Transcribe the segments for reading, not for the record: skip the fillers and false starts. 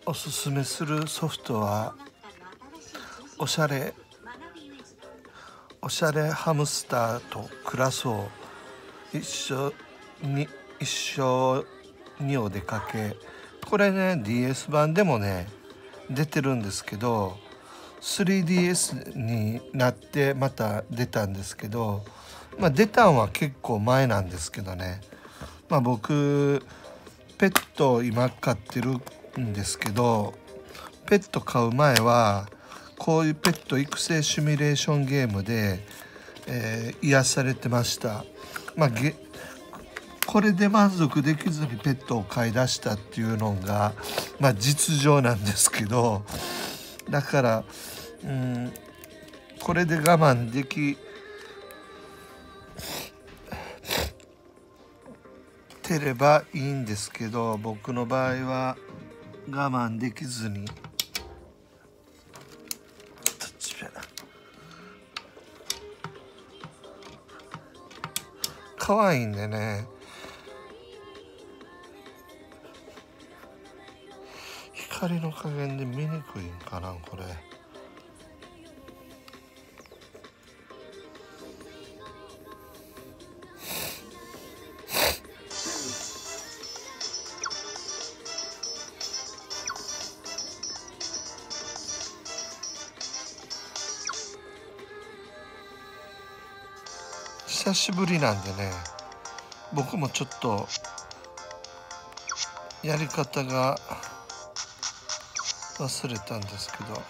おすすめするソフトはおしゃれハムスターと暮らそう一緒にお出かけ。これね DS 版でもね出てるんですけど 3DS になってまた出たんですけど、出たんは結構前なんですけどね、僕ペットを今飼ってるんですけど、ペット飼う前はこういうペット育成シミュレーションゲームで、癒されてました。これで満足できずにペットを飼い出したっていうのが、実情なんですけど、だから、これで我慢できてればいいんですけど、僕の場合は我慢できずに可愛いんでね、光の加減で見にくいんかなこれ。久しぶりなんでね、僕もちょっとやり方が忘れたんですけど、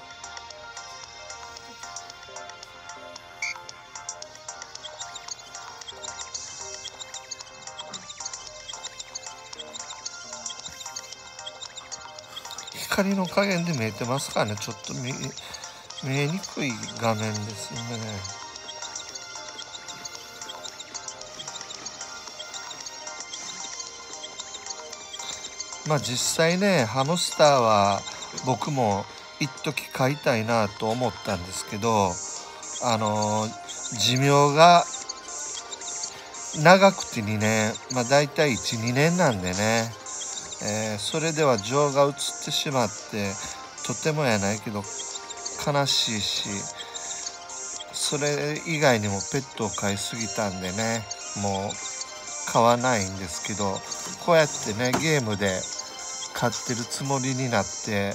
光の加減で見えてますかね。ちょっと見えにくい画面ですんでね。実際ねハムスターは僕も一時飼いたいなと思ったんですけど、寿命が長くて2年、だいたい 1,2 年なんでね、それでは情が移ってしまってとてもやないけど悲しいし、それ以外にもペットを飼いすぎたんでねもう飼わないんですけど、こうやってねゲームで飼ってるつもりになって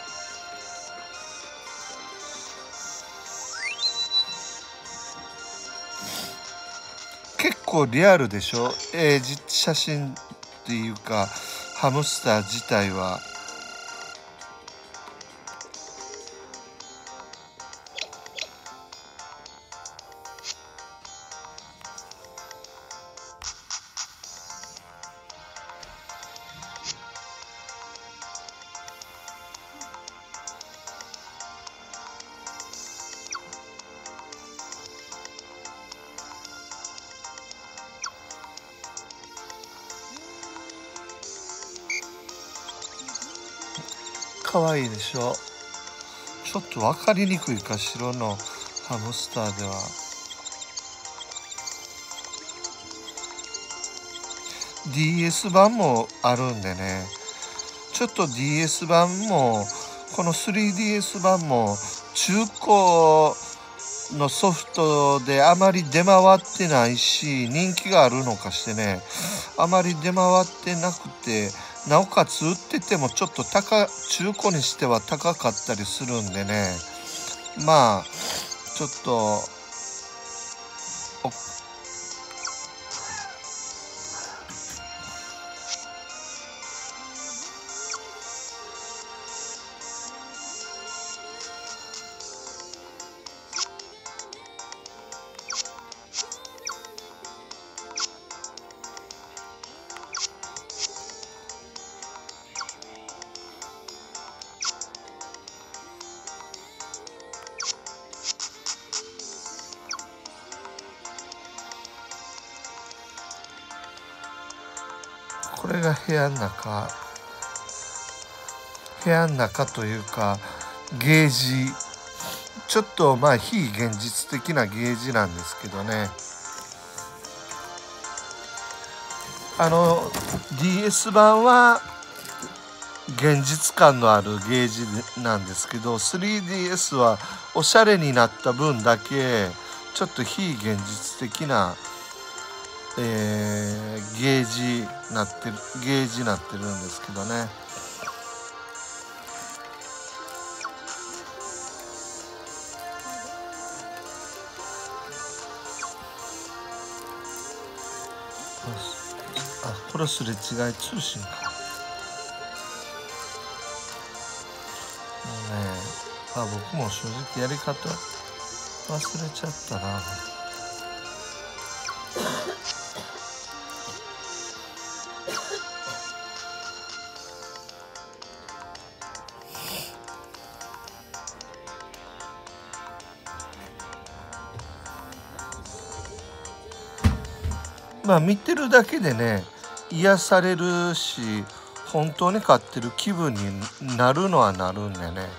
結構リアルでしょ。写真っていうかハムスター自体は。可愛いでしょ。ちょっと分かりにくいか白のハムスターでは。DS 版もあるんでね、ちょっと DS 版もこの 3DS 版も中古のソフトであまり出回ってないし人気があるのかしてね、あまり出回ってなくて、なおかつ売っててもちょっと中古にしては高かったりするんでね、ちょっとこれが部屋の中というかゲージ、ちょっと非現実的なゲージなんですけどね、DS 版は現実感のあるゲージなんですけど、 3DS はおしゃれになった分だけちょっと非現実的な、ゲージなってるんですけどね。これすれ違い通信か。もうね、僕も正直やり方忘れちゃったな。見てるだけでね癒されるし、本当に買ってる気分になるのはなるんでね。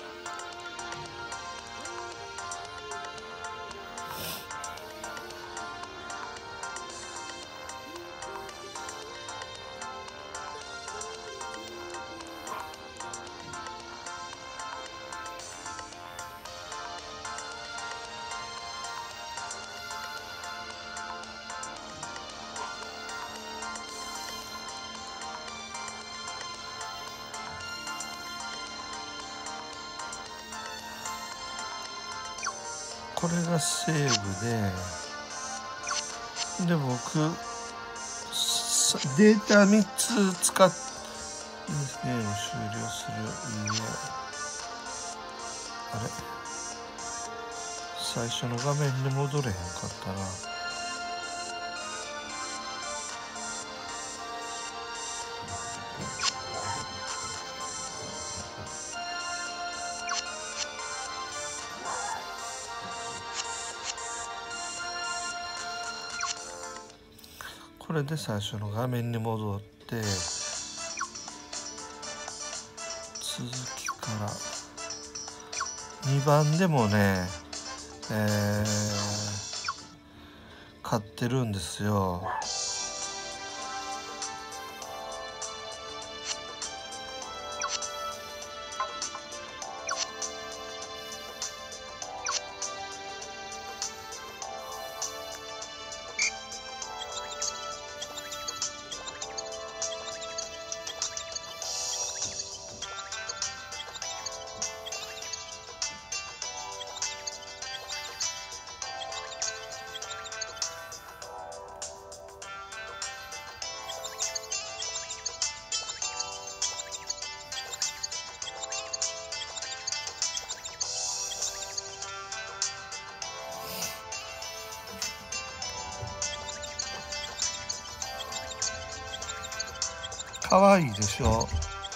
これがセーブで、僕データ3つ使ってゲーム終了する。あれ、最初の画面に戻れへんかったな。これで最初の画面に戻って、続きから2番でもね、買ってるんですよ。かわいいでしょ。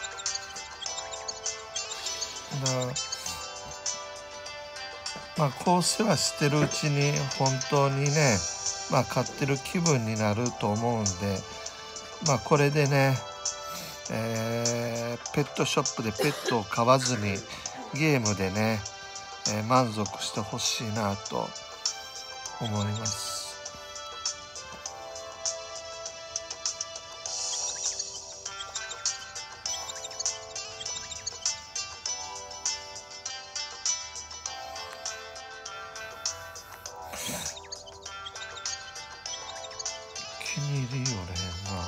こう世話してるうちに本当にね、買ってる気分になると思うんで、これでね、ペットショップでペットを飼わずにゲームでね、満足してほしいなと思います。気に入るよね。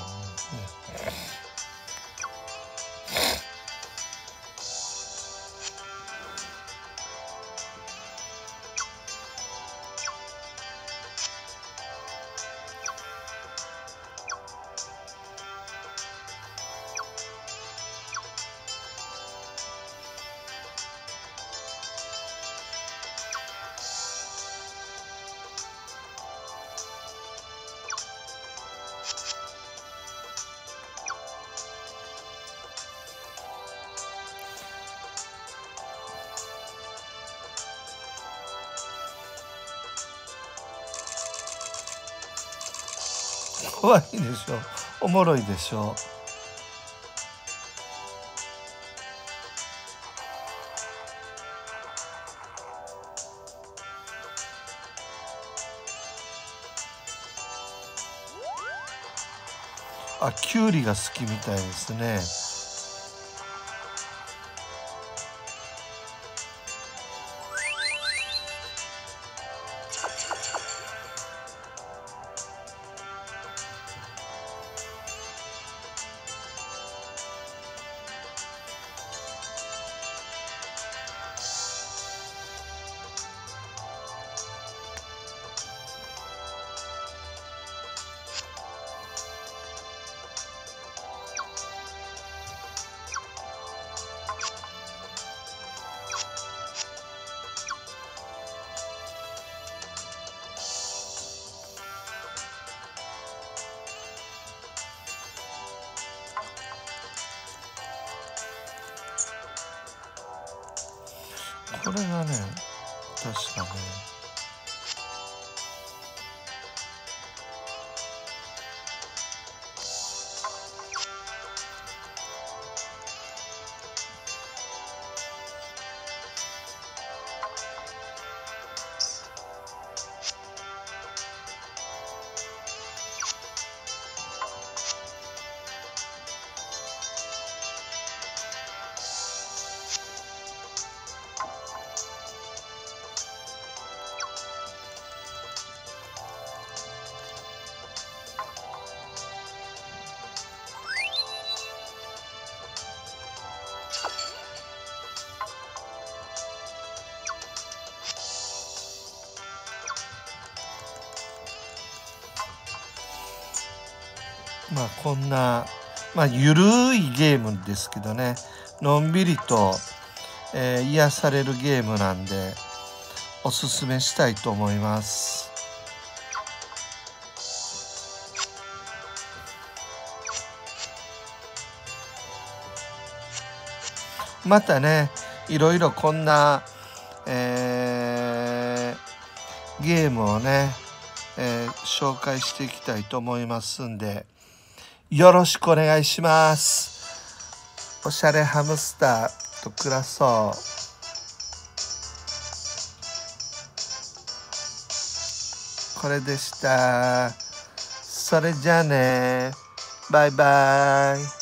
可愛いでしょ。おもろいでしょ。キュウリが好きみたいですね。 これがね確かねまあこんなゆるいゲームですけどね、のんびりと、癒されるゲームなんでおすすめしたいと思います。またねいろいろこんな、ゲームをね、紹介していきたいと思いますんでよろしくお願いします。おしゃれハムスターと暮らそう。これでした。それじゃあね。バイバイ。